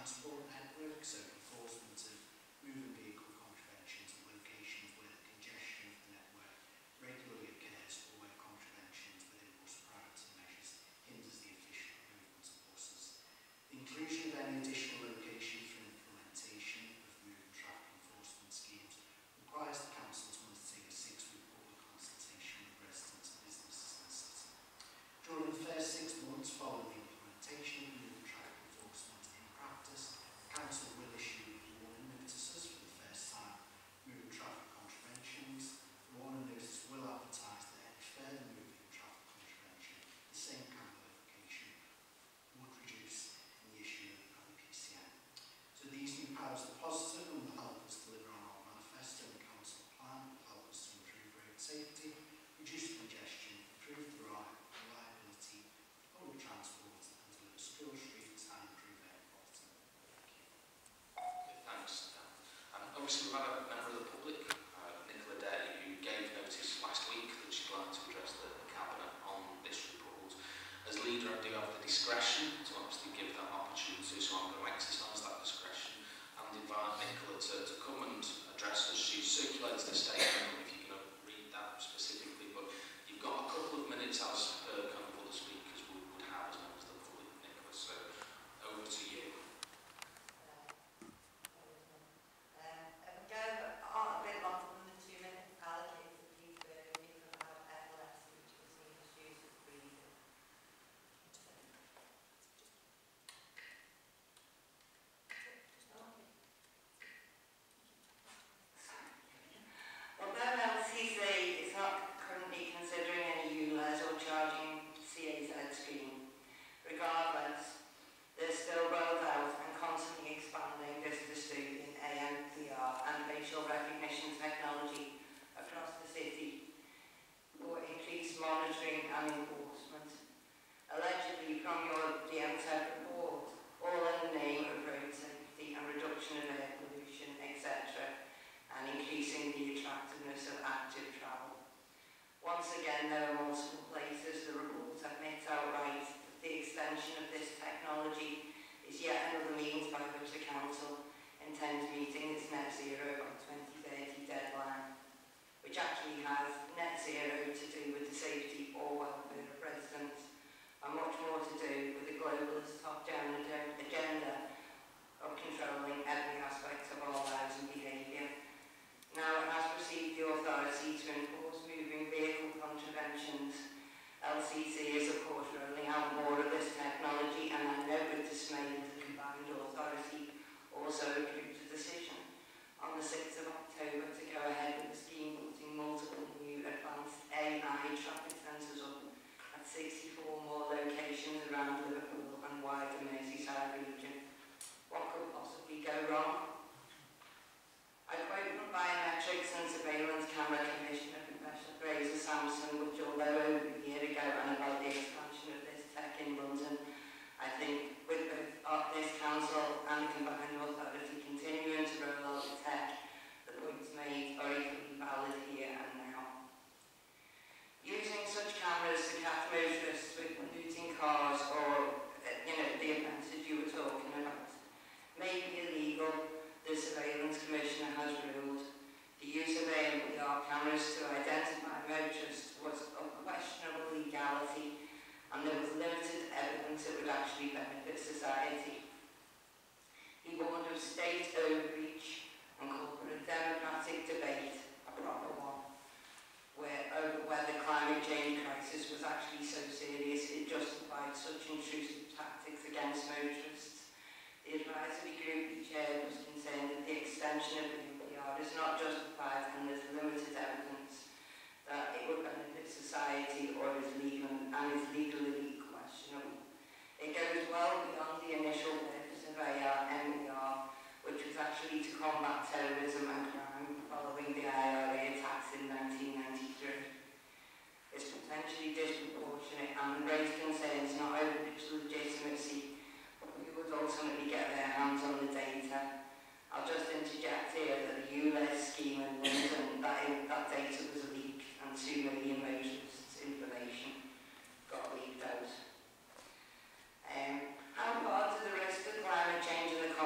transport network, so enforcement of moving vehicle contraventions at locations where the congestion of the network regularly occurs or where contraventions within bus priority measures hinders the efficient movement of buses. The inclusion of any additional location for implementation of moving traffic enforcement schemes requires the Council to undertake a 6-week public consultation with residents and businesses in the city. During the first 6 months following the implementation of moving traffic enforcement in practice, the Council will issue warning notices for the first time moving traffic contraventions. The warning notice will advertise that any further moving traffic contravention, the same kind of location, would reduce in the issue of the PCN. So these new powers are positive and will help us deliver on our manifesto and council plan, will help us to improve road safety, reduce congestion, improve the reliability of public transport and deliver school streets and improve air quality. Thank you. Okay, thanks. Obviously we've had a member of the public, Nicola Day, who gave notice last week that she'd like to address the Cabinet on this report. As leader, I do have the discretion to obviously give that opportunity, so I'm going to exercise that discretion and invite Nicola to come and address us. She circulates the statement, if you're going to read that specifically, but you've got a couple of minutes as per kind of other speakers would have as members of the public, Nicola, so over to you. If I go on a bit longer than the 2 minutes allocated, please bear with me because I have epilepsy, which gives me issues with breathing. Although LCC is not currently considering any ULEZ or charging CAZ scheme, regardless, they're still rolled out and constantly expanding this pursuit in ANPR and facial recognition technology across the city for increased monitoring and enforcement. Allegedly, from your DMTEC report, all in the name of road safety and reduction of air pollution, etc., and increasing the attractiveness of active travel. Once again, there are multiple places the report admits outright that the extension of this technology is yet another means by which the Council intends meeting its net zero by 2030 deadline, which actually has net zero to do with the safety or welfare of residents and much more to do with the globalist top-down agenda of controlling every aspect of our lives and behaviour. Now it has received the authority to enforce moving vehicle contraventions. LCC is of course rolling out more of this technology, and I note with dismay that the combined authority also approved a decision on the 6th of October to go ahead with the scheme putting multiple new advanced AI traffic sensors up at 64 more locations around Liverpool and wider Merseyside region. What could possibly go wrong? I quote from Biometrics and Surveillance Camera Commissioner Professor Fraser Sampson, which although over a year ago and about the expansion of this tech in London, I think with both this council and the combined authority continuing to roll out the tech, the points made are equally valid here and now. Using such cameras to catch motorists with polluting cars or, the offences you were talking about may be illegal. The Surveillance Commissioner has ruled the use of ANPR cameras to identify motorists was of questionable legality, and there was limited evidence it would actually benefit society. He warned of state overreach and called for a democratic debate, a proper one, over whether climate change crisis was actually so serious it justified such intrusive tactics against motorists. The advisory group he chaired was concerned that the extension of the NPR is not justified and there's limited evidence that it would benefit society or is legally questionable. It goes well beyond the initial purpose of NPR, which was actually to combat terrorism and crime following the IRA attacks in 1993. It's potentially disproportionate and raised concerns not over its legitimacy, who would ultimately get their hands on the data. I'll just interject here that the ULEZ scheme in London, that data was leaked and 2 million motorists' information got leaked out. How far do the risk of climate change and the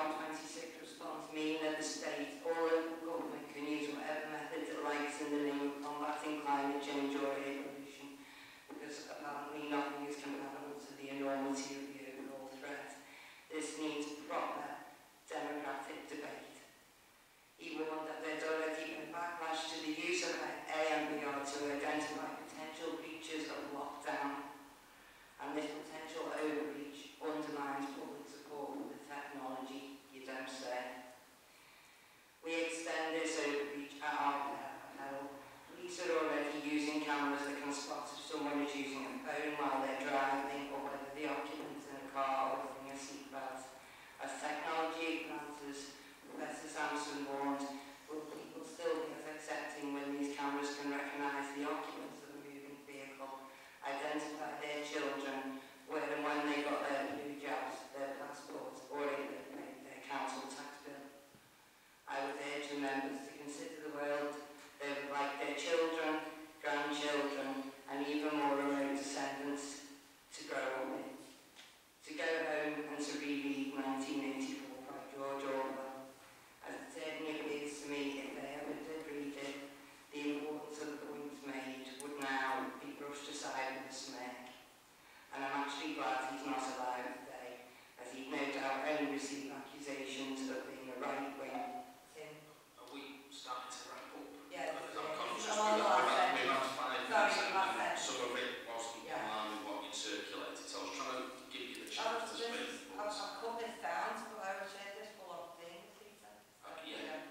members to consider the world they would like their children, grandchildren, and even more remote descendants to grow up in. To go home and to reread 1984 by George Orwell, as it certainly appears to me, if they ever did read it, the importance of the points made would now be brushed aside with a smirk. And I'm actually glad he's not alive today, as he'd no doubt only received accusations of being a right-wing. Tim? Are we starting to wrap up? Yes. Because I'm conscious Oh, we've had 5 minutes Sorry, and some of it wasn't in line with what you circulated, so I was trying to give you the chance to speak. I've cut this down to allow a share this full of things, Peter. Yeah.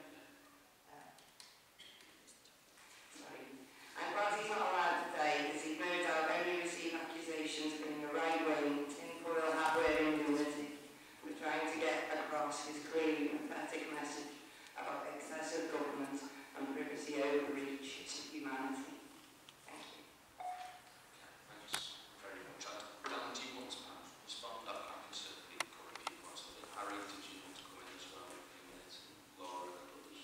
Sorry. I'm glad he's not allowed today, because he'd no doubt only received accusations of being a right-wing, tinfoil hat-wearing lunatic, for trying to get across his clearly pathetic message about excessive government and privacy overreach to humanity. Thank you. Thanks very much. Dan, do you want to respond? I can certainly cover a few points of it. Harry, did you want to come in as well? Laura and others.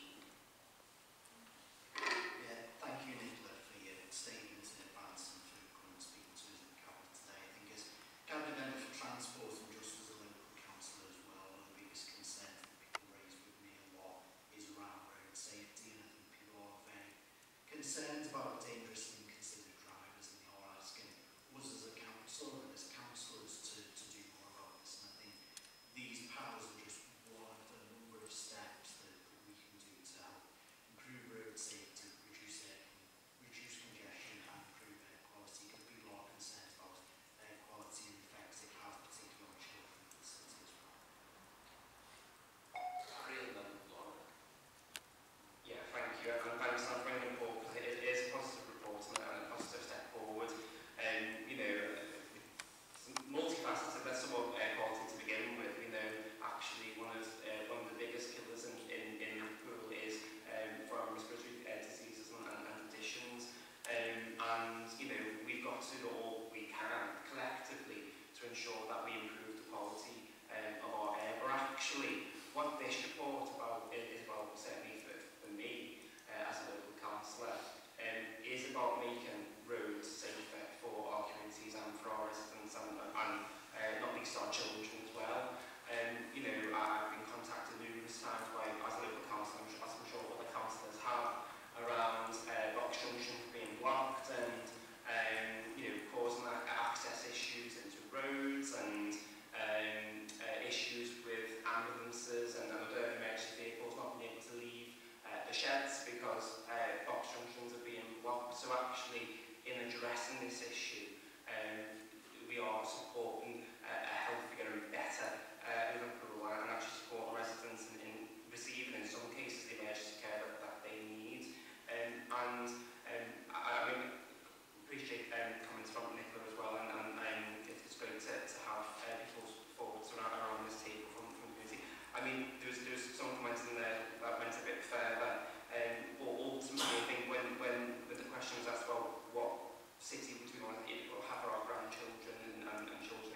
Yeah, thank you, Nicola, for your statements in advance and for coming and speaking to us in the Cabinet today. I think as Cabinet Member for Transport and just as a local councillor as well, one of the biggest concerns that people raise with me a lot is around road safety, and I think people are very concerned about dangerous and inconsiderate drivers, and they are asking us as a council and as councillors to do more about this. And I think these powers are just one of the number of steps that we can do to help improve road safety, reduce congestion and improve air quality, because people are concerned about air quality and the effects it has, particularly on children in the city as well. Harry and then Laura. Yeah, thank you, and thanks for bringing the report, because it is a positive report and a positive step forward. You know, multifaceted, let's talk about air quality to begin with. You know, actually one of the biggest killers in Liverpool is from respiratory diseases and conditions. And you know, we've got to do all we can collectively to ensure that we improve the quality of our air. But actually, what this report is about, certainly for me as a local councillor, is about making roads safer for our communities and for our residents and not least our children as well. You know, I've been contacted numerous times by, as a local councillor, as I'm sure other councillors have, around Box Junction being blocked and you know, causing access issues into roads and issues with ambulances and other emergency vehicles not being able to leave the sheds because box junctions are being blocked. So actually, in addressing this issue, we are supporting a healthier and better Liverpool and actually supporting residents in receiving, in some cases, the emergency care that they need. I mean, appreciate comments from Nicola as well, and it's great to have people's thoughts around this table from the community. I mean, there's some comments in there that went a bit further, but ultimately I think when the question was asked about what city would we want to have for our grandchildren and children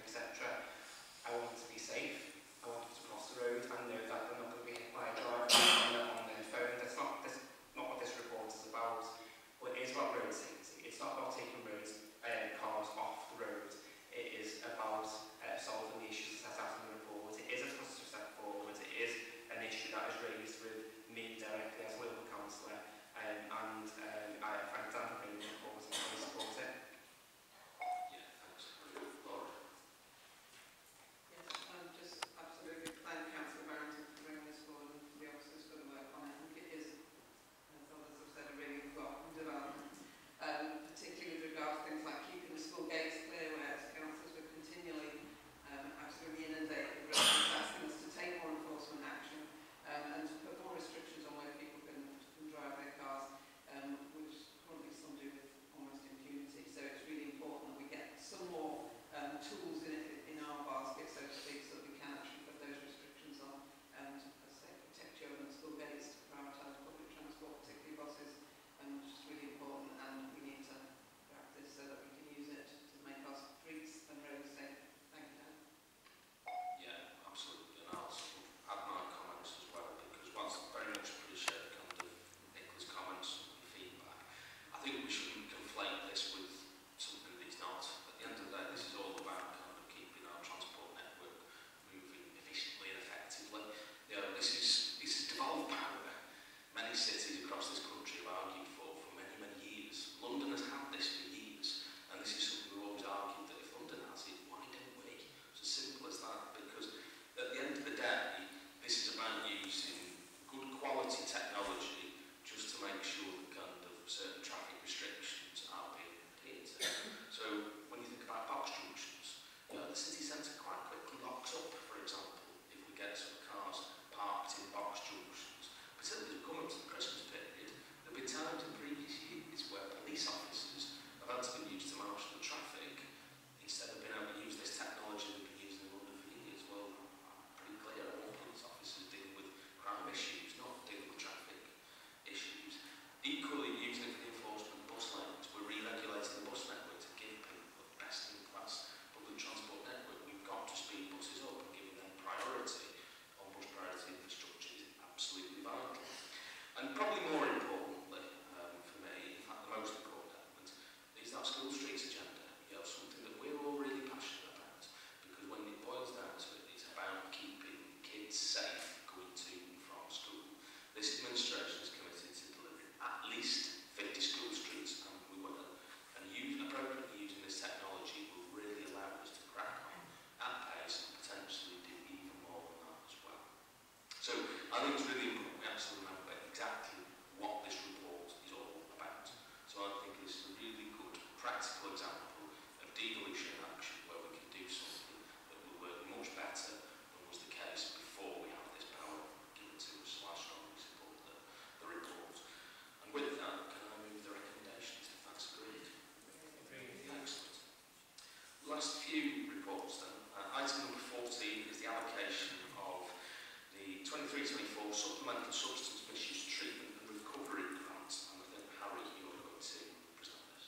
this administration is committed to delivering at least 50 school streets, and we will. And appropriately using this technology will really allow us to crack on at pace and potentially do even more than that as well. So I think it's really important we actually remember exactly what this report is all about. So I think this is a really good practical example of devolution in action where we can do something that will work much better than was the case before we have this power given to us. So I strongly support the report. And with that, can I move the recommendations if that's agreed? Excellent. Last few reports then. Item number 14 is the allocation of the 23-24 Supplemental Substance Misuse Treatment and Recovery Grants. And I think, Harry, you're going to present this.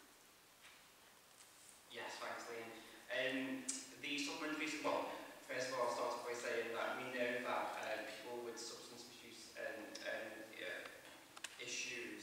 Yes, thanks, Liam. The supplementary, well, first of all, I'll start off by saying that we know that people with substance misuse issues,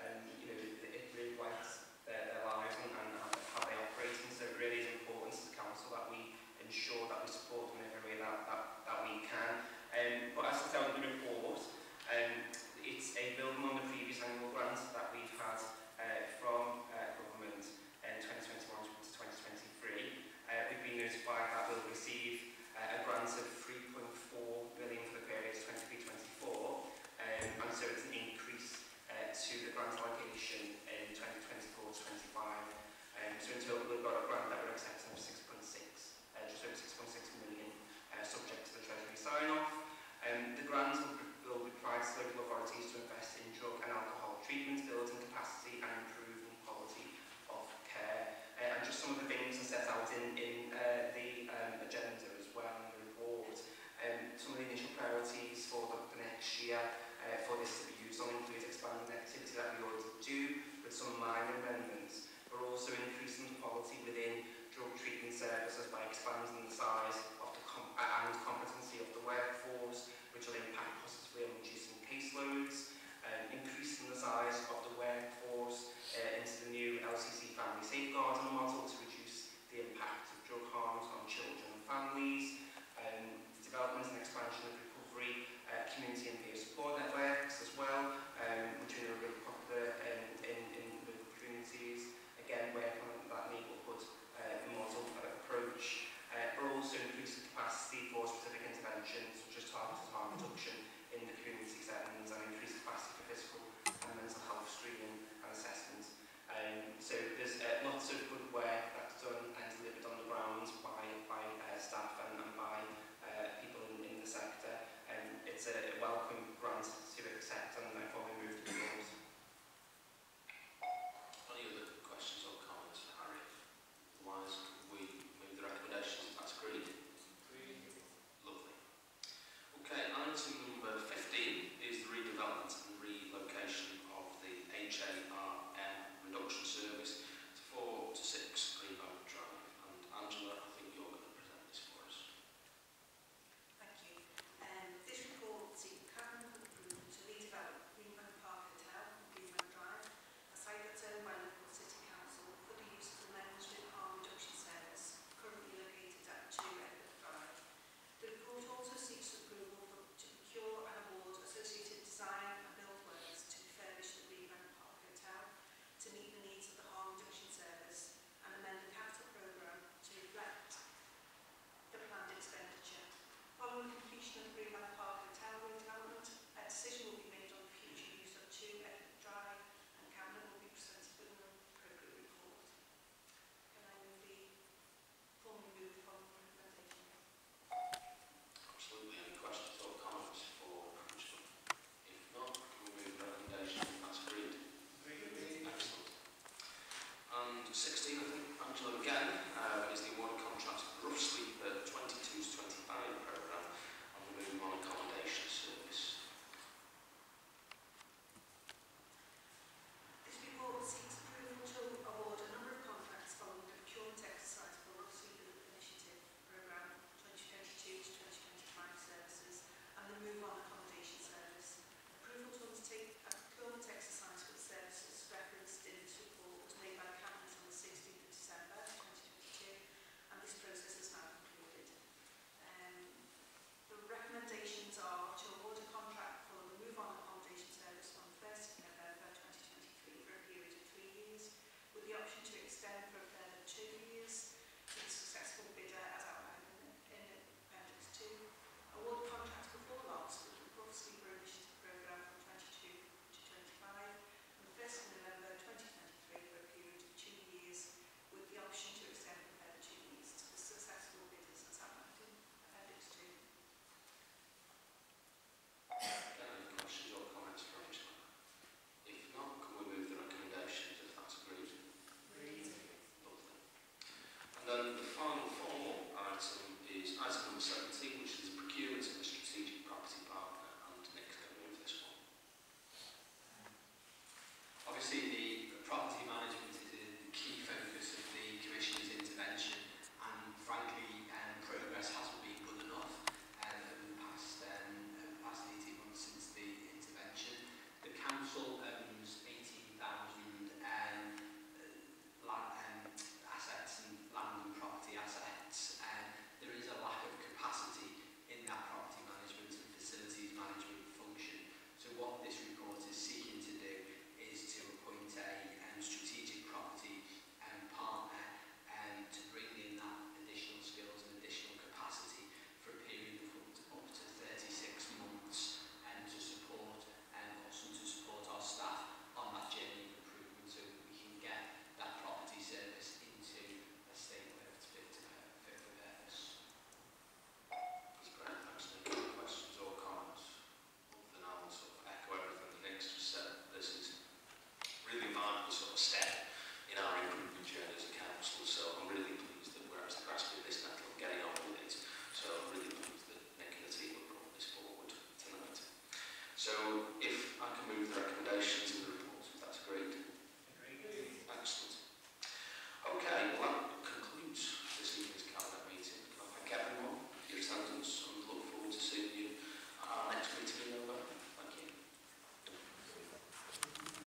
it really blights their lives and how they operate, and so it really is important as a council that we ensure that we support them in every way that we can. But as set out in the report, it's a building on the previous annual grant that we've had from government in 2021 to 2023. We've been notified that we'll receive a grant of 3.4 million for the period 23-24, and so it's an increase to the grant allocation in 2024-25. So in total we've got a grant that we're accepting of 6.6, just over 6.6 million, subject to the Treasury sign-off. The grant will be provided to local authorities to invest in drug and alcohol treatment, building capacity and improving quality of care. And just some of the things are set out in the agenda as well in the report. Some of the initial priorities for the next year for this to be used on include expanding the activity that we already do with some minor amendments, but also increasing the quality within drug treatment services by expanding the size of the and competency of the workforce, which will impact positively on reducing caseloads, increasing the size of the workforce into the new LCC family safeguarding model to reduce the impact of drug harms on children and families, development and expansion of recovery, community and peer support networks as well, which are really popular in local communities. Again, working on that neighbourhood model approach, but also increasing capacity for specific interventions such as targeted harm reduction in the community settings and increased capacity for physical and mental health screening and assessment. So there's lots of good work that's done and delivered on the ground by staff and by people in the sector. It's a welcome grant to accept and therefore we move to the rules. Any other questions or comments for Harry? Otherwise, we move the recommendations if that's agreed. Lovely. Okay, item number 15 is the redevelopment and relocation of the HARM reduction service to 4 to 6 Greenbank Drive. And Angela, I think you're going to present this for us. Thank you. This report seeks cabinet approval to redevelop Greenbank Park Hotel and Greenbank Drive, a site that's owned by Liverpool City Council for the use of the mainstream harm reduction service, currently located at 2 Edward Drive. The report also seeks approval to procure and award associated design and build works to refurbish the Greenbank Park Hotel to meet the needs of the harm reduction service and amend the capital programme to reflect the planned expenditure. Following completion of the Greenbank Park Hotel redevelopment, a decision will be made on the future use of 2 Edward Drive and Cabinet will be presented with an appropriate report. Can I formally move the following recommendation? Absolutely. Any questions or comments for Angela? If not, we'll move the recommendation if that's agreed. Excellent. And 16, I think, Angela again.